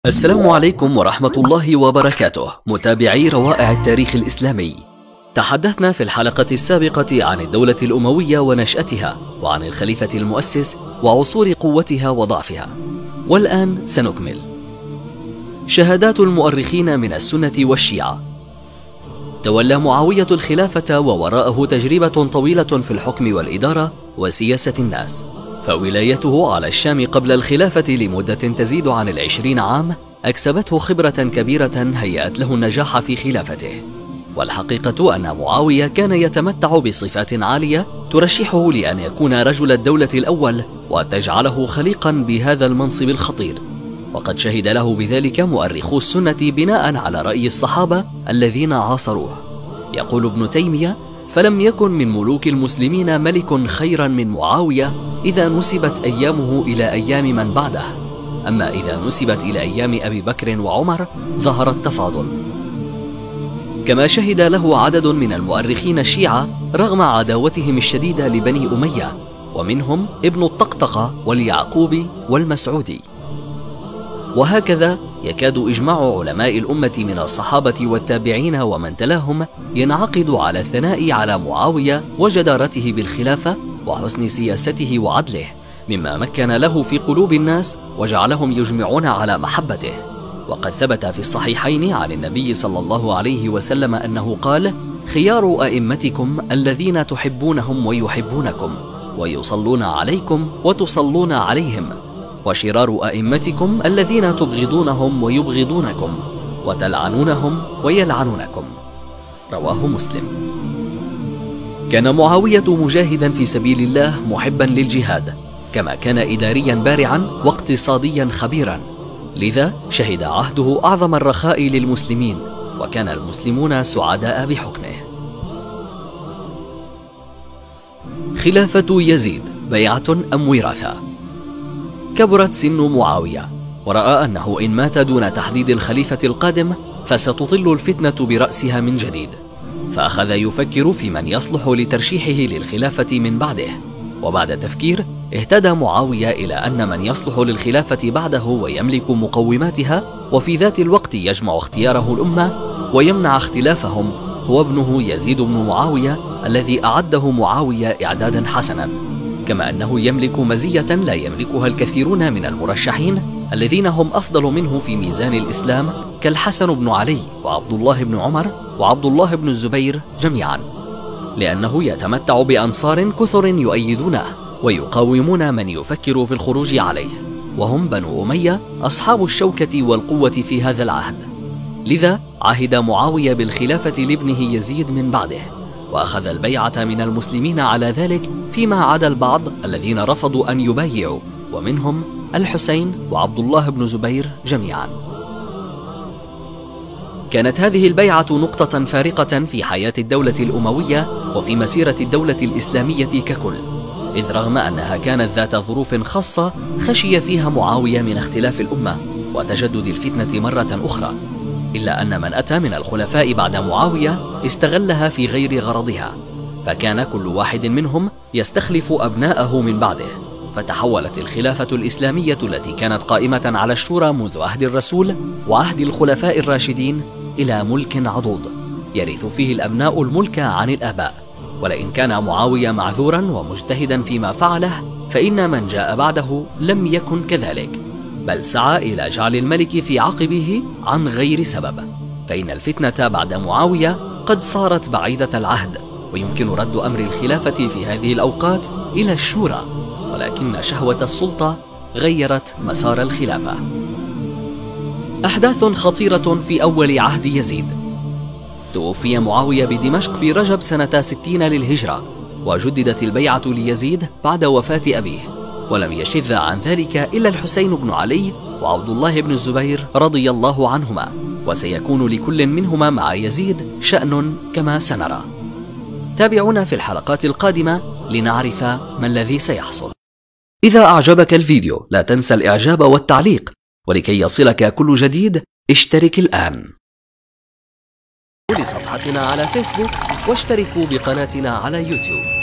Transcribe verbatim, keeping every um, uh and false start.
السلام عليكم ورحمة الله وبركاته، متابعي روائع التاريخ الإسلامي. تحدثنا في الحلقة السابقة عن الدولة الأموية ونشأتها، وعن الخليفة المؤسس وعصور قوتها وضعفها، والآن سنكمل. شهادات المؤرخين من السنة والشيعة. تولى معاوية الخلافة ووراءه تجربة طويلة في الحكم والإدارة وسياسة الناس، فولايته على الشام قبل الخلافة لمدة تزيد عن العشرين عام أكسبته خبرة كبيرة هيأت له النجاح في خلافته. والحقيقة أن معاوية كان يتمتع بصفات عالية ترشحه لأن يكون رجل الدولة الأول وتجعله خليقا بهذا المنصب الخطير، وقد شهد له بذلك مؤرخو السنة بناء على رأي الصحابة الذين عاصروه. يقول ابن تيمية: فلم يكن من ملوك المسلمين ملك خيرا من معاوية إذا نسبت أيامه إلى أيام من بعده، أما إذا نسبت إلى أيام أبي بكر وعمر ظهر التفاضل. كما شهد له عدد من المؤرخين الشيعة رغم عداوتهم الشديدة لبني أمية، ومنهم ابن الطقطقة واليعقوبي والمسعودي. وهكذا يكاد إجماع علماء الأمة من الصحابة والتابعين ومن تلاهم ينعقد على الثناء على معاوية وجدارته بالخلافة وحسن سياسته وعدله، مما مكن له في قلوب الناس وجعلهم يجمعون على محبته. وقد ثبت في الصحيحين عن النبي صلى الله عليه وسلم أنه قال: خيار أئمتكم الذين تحبونهم ويحبونكم، ويصلون عليكم وتصلون عليهم، وشرار أئمتكم الذين تبغضونهم ويبغضونكم، وتلعنونهم ويلعنونكم. رواه مسلم. كان معاوية مجاهدا في سبيل الله محبا للجهاد، كما كان إداريا بارعا واقتصاديا خبيرا، لذا شهد عهده أعظم الرخاء للمسلمين، وكان المسلمون سعداء بحكمه. خلافة يزيد، بيعة أم وراثة؟ كبرت سن معاوية، ورأى أنه إن مات دون تحديد الخليفة القادم فستطل الفتنة برأسها من جديد، فأخذ يفكر في من يصلح لترشيحه للخلافة من بعده. وبعد تفكير اهتدى معاوية إلى أن من يصلح للخلافة بعده ويملك مقوماتها وفي ذات الوقت يجمع اختياره الأمة ويمنع اختلافهم هو ابنه يزيد بن معاوية، الذي أعده معاوية إعدادا حسنا، كما أنه يملك مزية لا يملكها الكثيرون من المرشحين الذين هم أفضل منه في ميزان الإسلام، كالحسن بن علي وعبد الله بن عمر وعبد الله بن الزبير جميعا، لأنه يتمتع بأنصار كثر يؤيدونه ويقاومون من يفكر في الخروج عليه، وهم بنو أمية أصحاب الشوكة والقوة في هذا العهد. لذا عهد معاوية بالخلافة لابنه يزيد من بعده، وأخذ البيعة من المسلمين على ذلك، فيما عدا البعض الذين رفضوا أن يبايعوا، ومنهم الحسين وعبد الله بن زبير جميعا. كانت هذه البيعة نقطة فارقة في حياة الدولة الأموية وفي مسيرة الدولة الإسلامية ككل، إذ رغم أنها كانت ذات ظروف خاصة خشي فيها معاوية من اختلاف الأمة وتجدد الفتنة مرة أخرى، إلا أن من أتى من الخلفاء بعد معاوية استغلها في غير غرضها، فكان كل واحد منهم يستخلف أبناءه من بعده، فتحولت الخلافة الإسلامية التي كانت قائمة على الشورى منذ عهد الرسول وعهد الخلفاء الراشدين إلى ملك عضوض يرث فيه الأبناء الملك عن الآباء. ولئن كان معاوية معذورا ومجتهدا فيما فعله، فإن من جاء بعده لم يكن كذلك، بل سعى إلى جعل الملك في عقبه عن غير سبب، فإن الفتنة بعد معاوية قد صارت بعيدة العهد، ويمكن رد أمر الخلافة في هذه الأوقات إلى الشورى، ولكن شهوة السلطة غيرت مسار الخلافة. أحداث خطيرة في أول عهد يزيد. توفي معاوية بدمشق في رجب سنة ستين للهجرة، وجددت البيعة ليزيد بعد وفاة أبيه، ولم يشذ عن ذلك إلا الحسين بن علي وعبد الله بن الزبير رضي الله عنهما، وسيكون لكل منهما مع يزيد شأن كما سنرى. تابعونا في الحلقات القادمة لنعرف ما الذي سيحصل. إذا أعجبك الفيديو لا تنسى الإعجاب والتعليق، ولكي يصلك كل جديد اشترك الآن لصفحتنا على فيسبوك، واشتركوا بقناتنا على يوتيوب.